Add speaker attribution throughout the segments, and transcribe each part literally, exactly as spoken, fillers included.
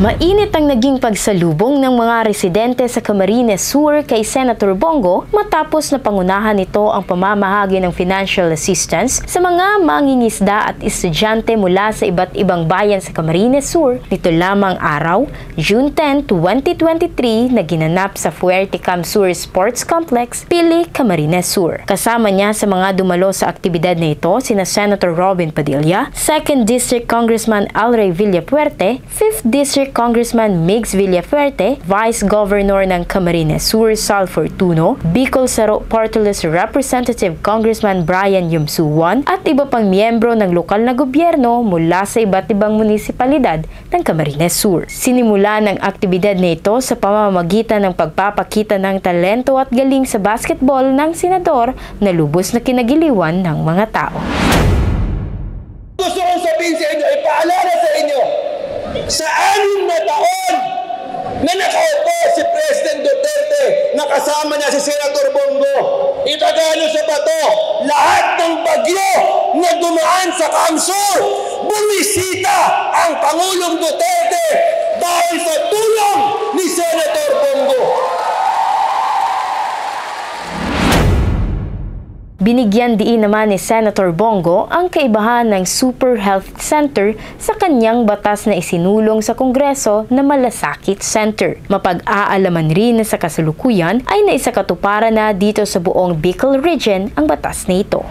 Speaker 1: Mainit ang naging pagsalubong ng mga residente sa Camarines Sur kay Senator Bongo matapos na pangunahan nito ang pamamahagi ng financial assistance sa mga mangingisda at estudyante mula sa iba't ibang bayan sa Camarines Sur nito lamang araw, June tenth, twenty twenty-three na ginanap sa Fuerte Cam Sur Sports Complex, Pili, Camarines Sur. Kasama niya sa mga dumalo sa aktibidad na ito sina Senator Robin Padilla, second District Congressman Alray Villafuerte, fifth District Congressman Migs Villafuerte, Vice Governor ng Camarines Sur Sal Fortuno, Bicol Saro Portales Representative Congressman Brian Yumsuwan at iba pang miyembro ng lokal na gobyerno mula sa iba't ibang munisipalidad ng Camarines Sur. Sinimula ng aktibidad na ito sa pamamagitan ng pagpapakita ng talento at galing sa basketball ng senador na lubos na kinagiliwan ng mga tao.
Speaker 2: Gusto kong sabihin sa inyo, ipaalala sa inyo, sa anim na taon na nakaupo si President Duterte na kasama niya si Senator Bongo, itagano sa bato, lahat ng bagyo na dumaan sa Camsur, bumisita ang Pangulong Duterte dahil sa tulong ni Senator Bongo.
Speaker 1: Binigyan diin naman ni Senator Bongo ang kaibahan ng Super Health Center sa kanyang batas na isinulong sa Kongreso na Malasakit Center. Mapag-aalaman rin na sa kasalukuyan ay naisakatuparan na dito sa buong Bicol Region ang batas na ito.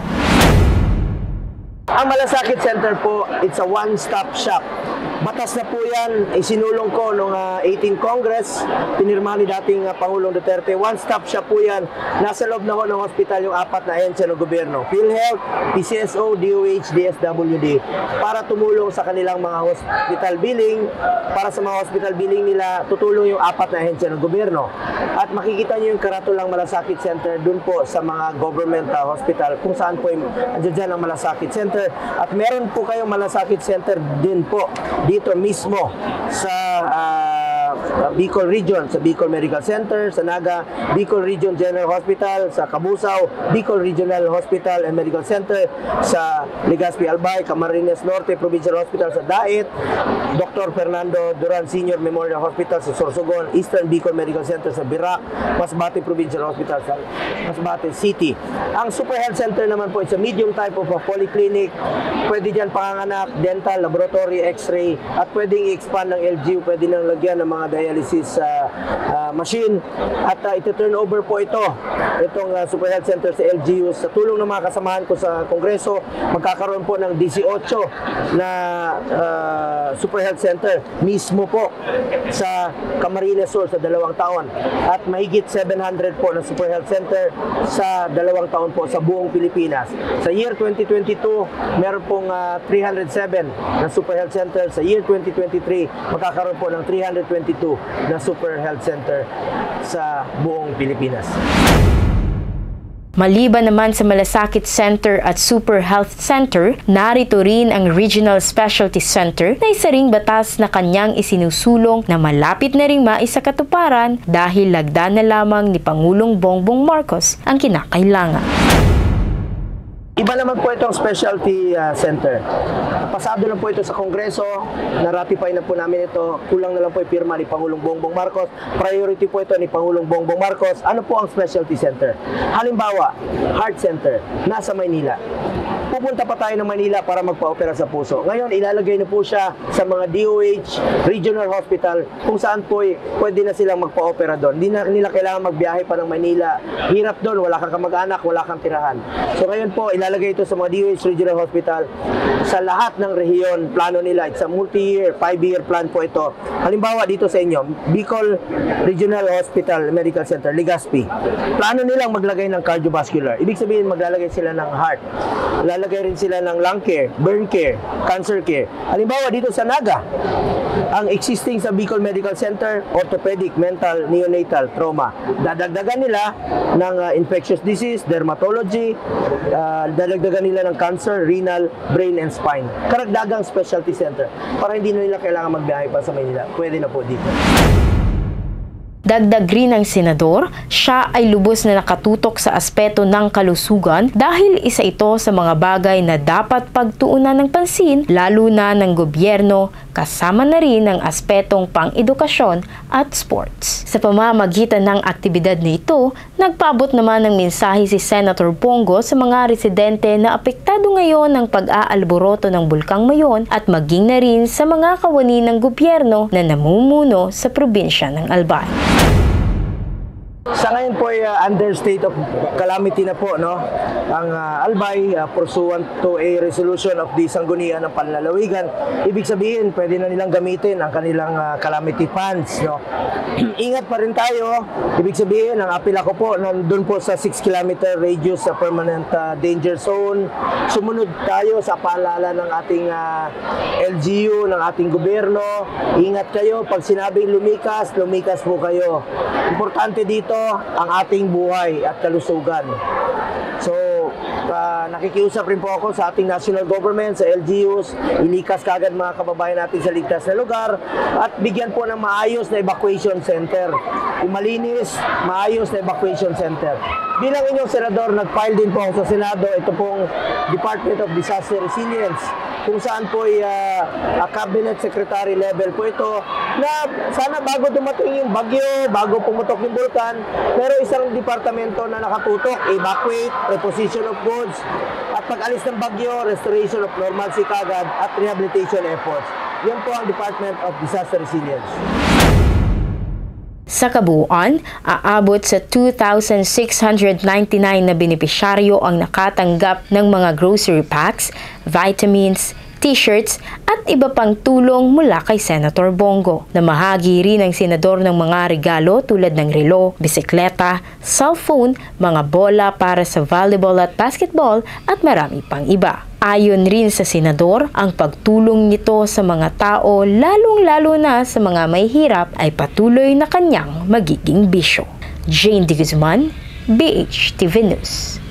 Speaker 3: Ang Malasakit Center po, it's a one-stop shop. Batas na po yan, isinulong ko noong uh, eighteenth Congress, pinirma ni dating uh, Pangulong Duterte. One-stop shop po yan. Nasa loob na ho ng hospital yung apat na ahensya ng gobyerno. PhilHealth, P C S O, D O H, D S W D. Para tumulong sa kanilang mga hospital billing, para sa mga hospital billing nila, tutulong yung apat na ahensya ng gobyerno. At makikita nyo yung karatulang Malasakit Center dun po sa mga government uh, hospital, kung saan po yung andyan dyan ang Malasakit Center. At meron po kayong Malasakit Center din po dito mismo sa uh, Bicol Region, sa Bicol Medical Center, sa Naga, Bicol Region General Hospital, sa Cabusao, Bicol Regional Hospital and Medical Center, sa Legazpi Albay, Camarines Norte Provincial Hospital sa Daet, Doctor Fernando Duran Senior Memorial Hospital sa Sorsogon, Eastern Bicol Medical Center sa Birac, Masbate Provincial Hospital sa Masbate City. Ang Super Health Center naman po, it's a medium type of a polyclinic. Pwede dyan panganganak, dental, laboratory, x-ray, at pwedeng i-expand ng L G U, pwede nang lagyan ng mga dialysis uh, uh, machine. At uh, ito-turn over po ito, itong uh, Super Health Center sa L G U. Sa tulong ng mga kasamahan ko sa Kongreso, magkakaroon po ng eighteen na uh, Super Health Center mismo po sa Camarines Sur sa dalawang taon. At mahigit seven hundred po na Super Health Center sa dalawang taon po sa buong Pilipinas. Sa year twenty twenty-two, meron pong uh, three hundred seven na Super Health Center. Sa year twenty twenty-three, magkakaroon po ng three hundred twenty-two na Super Health Center sa buong Pilipinas.
Speaker 1: Maliban naman sa Malasakit Center at Super Health Center, narito rin ang Regional Specialty Center na isa ring batas na kanyang isinusulong na malapit na ring maisakatuparan dahil lagda na lamang ni Pangulong Bongbong Marcos ang kinakailangan.
Speaker 3: Iba naman po itong specialty uh, center. Pasado lang po ito sa Kongreso, na-ratify na po namin ito, kulang na lang po yung pirma ni Pangulong Bongbong Marcos. Priority po ito ni Pangulong Bongbong Marcos. Ano po ang specialty center? Halimbawa, heart center, nasa Maynila. Pupunta pa tayo ng Manila para magpa-opera sa puso. Ngayon, ilalagay na po siya sa mga D O H, Regional Hospital, kung saan po pwede na silang magpa-opera doon. Hindi na nila kailangan magbiyahe pa ng Manila. Hirap doon, wala kang kamag-anak, wala kang tirahan. So ngayon po, ilalagay ito sa mga D O H Regional Hospital sa lahat ng rehiyon. Plano nila, it's a multi-year, five-year plan po ito. Halimbawa dito sa inyo, Bicol Regional Hospital Medical Center, Legazpi. Plano nilang maglagay ng cardiovascular. Ibig sabihin, maglalagay sila ng heart. Lalagay rin sila ng lung care, burn care, cancer care. Halimbawa dito sa Naga, ang existing sa Bicol Medical Center, orthopedic, mental, neonatal, trauma. Dadagdagan nila ng uh, infectious disease, dermatology, uh, dadagdagan nila ng cancer, renal, brain and spine. Karagdagang specialty center para hindi na nila kailangan magbiyahe pa sa Manila. Pwede na po dito.
Speaker 1: Dagdag rin ng senador, siya ay lubos na nakatutok sa aspeto ng kalusugan dahil isa ito sa mga bagay na dapat pagtuunan ng pansin lalo na ng gobyerno, kasama na rin ang aspetong pang-edukasyon at sports. Sa pamamagitan ng aktibidad na ito, nagpaabot naman ng mensahe si Senator Bongo sa mga residente na apektado ngayon ng pag-aalboroto ng Bulkang Mayon at maging na rin sa mga kawani ng gobyerno na namumuno sa probinsya ng Albay.
Speaker 3: Sa ngayon po ay uh, under state of calamity na po, no? Ang uh, Albay uh, pursuant to a resolution of the Sanggunian ng Panlalawigan. Ibig sabihin, pwede na nilang gamitin ang kanilang uh, calamity funds, no? Ingat pa rin tayo. Ibig sabihin, ang apela ko po nandun po sa six kilometer radius sa permanent uh, danger zone. Sumunod tayo sa paalala ng ating uh, L G U, ng ating gobyerno. Ingat kayo, pag sinabing lumikas, lumikas po kayo. Importante dito ang ating buhay at kalusugan. So, uh, nakikiusap rin po ako sa ating national government, sa L G Us, ilikas kagad mga kababayan natin sa ligtas na lugar at bigyan po ng maayos na evacuation center. Kung malinis, maayos na evacuation center. Bilang inyong senador, nag-file din po ako sa Senado, ito pong Department of Disaster Resilience, kung saan po ay uh, uh, cabinet secretary level po ito, na sana bago dumating yung bagyo, bago pumutok yung bulkan, pero isang departamento na nakatutok, evacuate, reposition of goods, at pag-alis ng bagyo, restoration of normalcy kagad, at rehabilitation efforts. Yan po ang Department of Disaster Resilience.
Speaker 1: Sa kabuuan, aabot sa two thousand six hundred ninety-nine na benepisyaryo ang nakatanggap ng mga grocery packs, vitamins, t-shirts at iba pang tulong mula kay Senator Bongo. Namahagi rin ang senador ng mga regalo tulad ng relo, bisikleta, cellphone, mga bola para sa volleyball at basketball at marami pang iba. Ayon rin sa senador, ang pagtulong nito sa mga tao lalong-lalo na sa mga may hirap ay patuloy na kanyang magiging bisyo. Jane De Guzman, B H T V News.